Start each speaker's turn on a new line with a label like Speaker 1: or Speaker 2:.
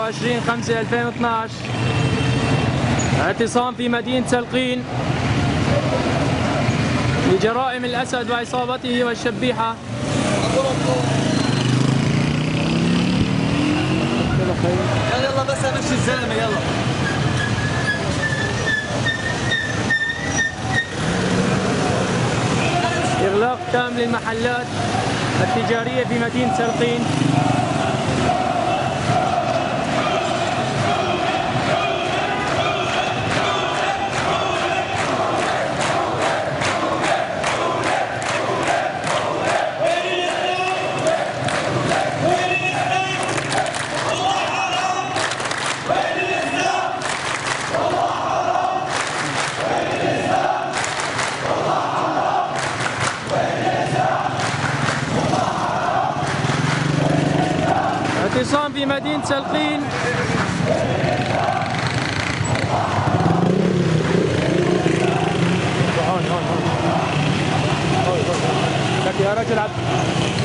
Speaker 1: 27/5/2012. اعتصام في مدينة سلقين لجرائم الأسد وعصابته والشبيحة.
Speaker 2: يلا بس امشي الزلمه يلا.
Speaker 1: إغلاق تام للمحلات التجارية في مدينة سلقين. اعتصام في مدينة سلقين. هون لك يا رجل